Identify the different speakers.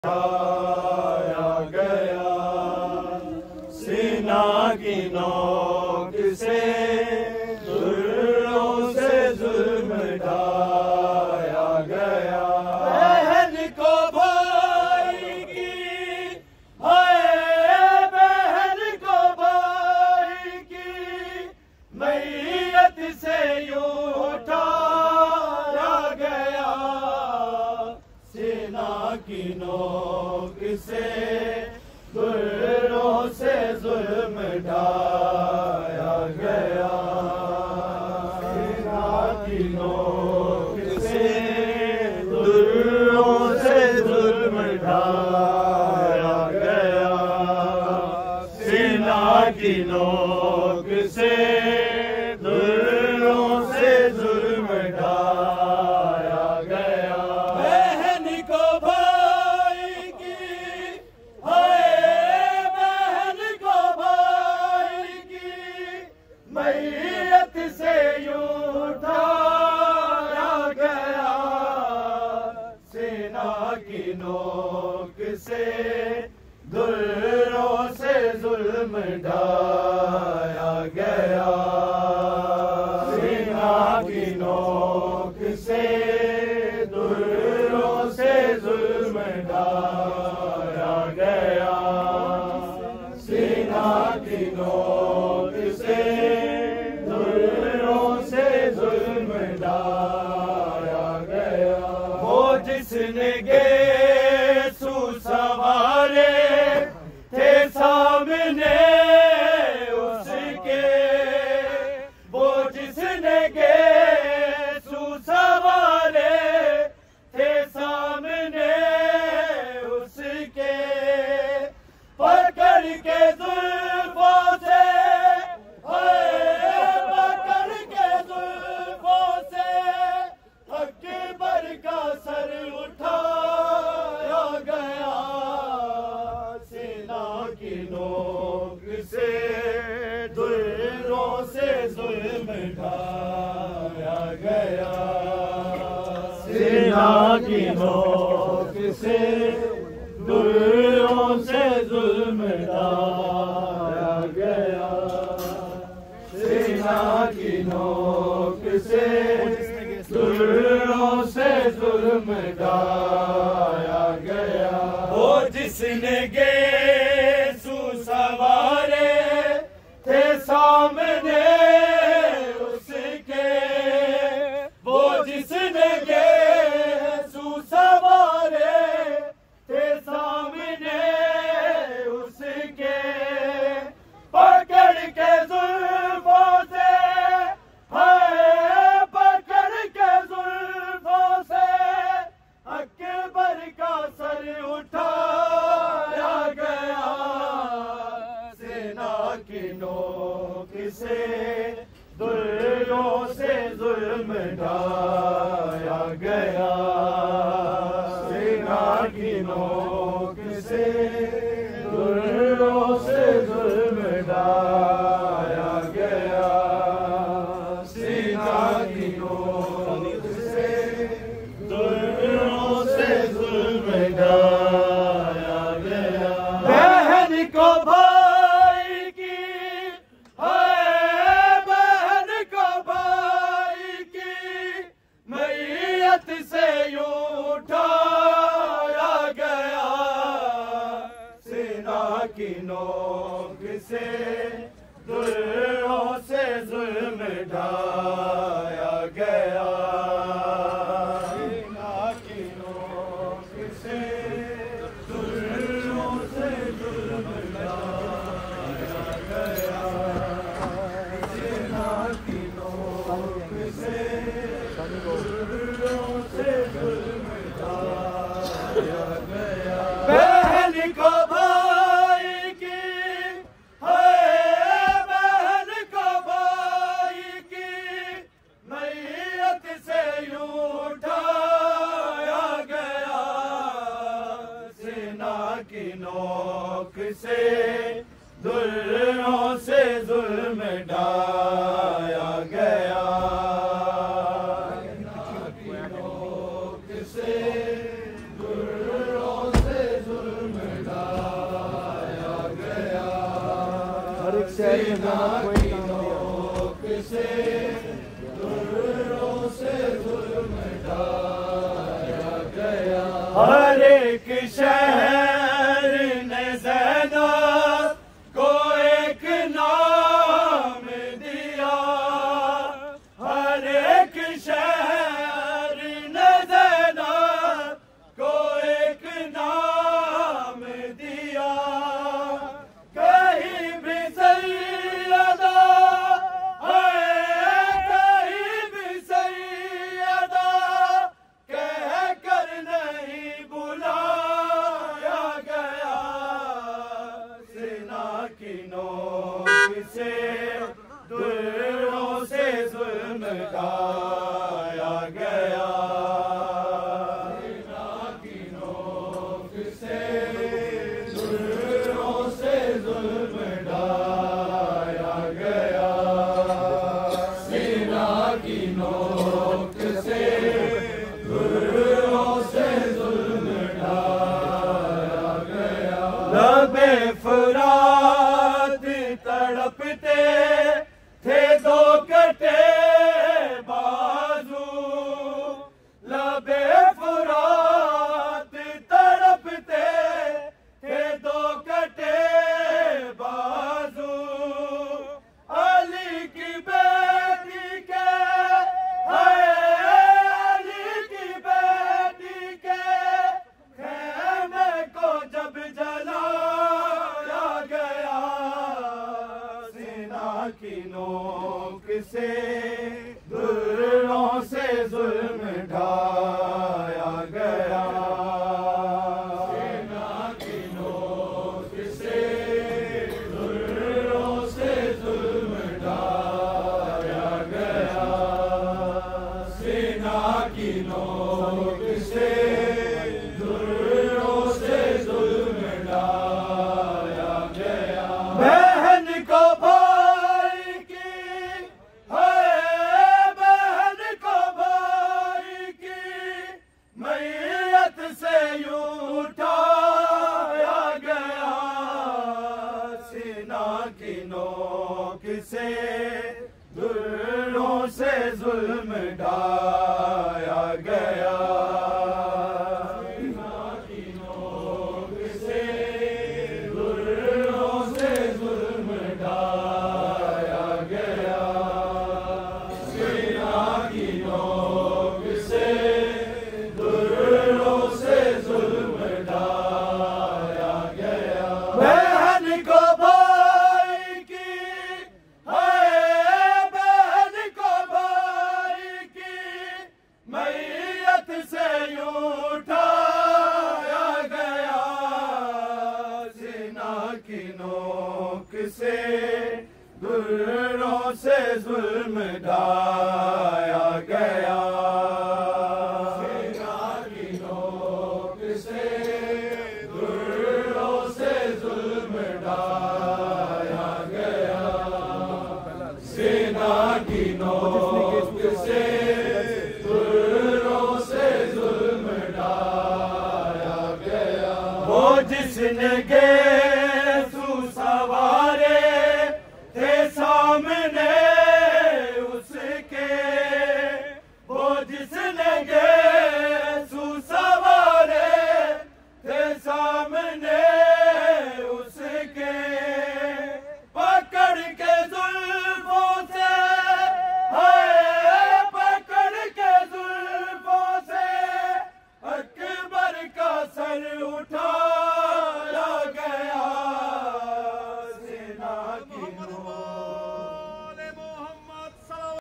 Speaker 1: आया गया सीना की नोक से जुल्मों से जुल्म ढाया गया। बहन को भाई की हाय बहन को भाई की मैयत से यूं उठाया गया। सीना की नोक से दुर्रों से जुल्म ढाया गया। सीना की नोक से दुर्रों से जुल्म ढाया गया। सीना की नोक से दुर्रों से जुल्म ढाया गया। बहन को भाई की हाय बहन को भाई की मैयत से यूं उठाया गया। सीना की नोक से दुर्रों से जुल्म ढाया गया। सीना की नोक से दुर्रों से जुल्म ढाया गया। सीना की नोक से दुर्रों से जुल्म ढाया गया। वो जिसने गेसू सवारे थे सामने उसके, वो जिसने गेसू सवारे थे सामने उसके, पकड़ के जुल्फों से पकड़ के जुल्फों से अकबर का सर उठाया गया। सीना की नोक से दुर्रों से जुल्म ढाया गया। सीना की नोक से दुर्रों से जुल्म ढाया गया। सीना की नोक से दुर्रों से जुल्म ढाया गया। वो जिसने गेसू सवारे थे सामने उसके, वो जिसने गेसू सवारे थे सामने उसके, पकड़ के जुल्फों से पकड़ के जुल्फों से अकबर का सर उठाया गया। सेना की नोक से दुर्रों से जुल्म ढाया गया। सेना की नोक से दुर्रों से जुल्म ढाया गया। सीना की नोक से दुर्रों से जुल्म ढाया गया। बहन को भाई की हाय बहन को भाई की मैयत से यूं उठाया गया। सीना की नोक से दुर्रों से जुल्म ढाया गया। सीना की नोक से दुर्रों से जुल्म ढाया गया। सीना की नोक से दुर्रों से जुल्म ढाया गया। बहन को भाई की हाय बहन को भाई की मैयत से यूं उठाया गया। सीना की नोक से दुर्रों से जुल्म ढाया गया। सीना की नोक से दुर्रों से सेना की नोक से दुर्रों से जुल्म ढाया गया। हर एक शहर ने ज़ैनब को एक नाम दिया। हर एक शहर ने ज़ैनब को एक नाम दिया। कहीं भी सैयदा है, कहीं भी सैयदा कह कर नहीं बुलाया गया। सेना की नोक से दुर्रों से जुल्म ढाया गया। सेना की नोक से दुर्रों से जुल्म ढाया गया। सेना की नोक से दुर्रों से जुल्म ढाया गया। लबे फुरात तड़पते थे दो कटे बाजू। लबे फुरात तड़पते थे दो कटे बाजू। अली की बेटी के अली की बेटी के खेमे को जब जलाया गया। सेना की नोक से दुर्रों से जुल्म ढाया गया। सेना की नोक से दुर्रों से जुल्म ढाया गया। सेना की नोक से दुर्रों से जुल्म ढाया गया। बहन को भाई की है, बहन को भाई की मैयत से यूं उठाया गया। सेना की नोक से दुर्रों से जुल्म ढाया गया। सेना की नोक से दुर्रों से जुल्म ढाया गया। सेना की नोक से दुर्रों से जुल्म ढाया गया। बहन को भाई की है, बहन को भाई की मैयत से यूं उठाया गया। सेना की नोक से दुर्रों से जुल्म ढाया गया। सेना की नोक से दुर्रों से जुल्म ढाया गया। सेना की नोक से दुर्रों से जुल्म ढाया गया। वो जिसने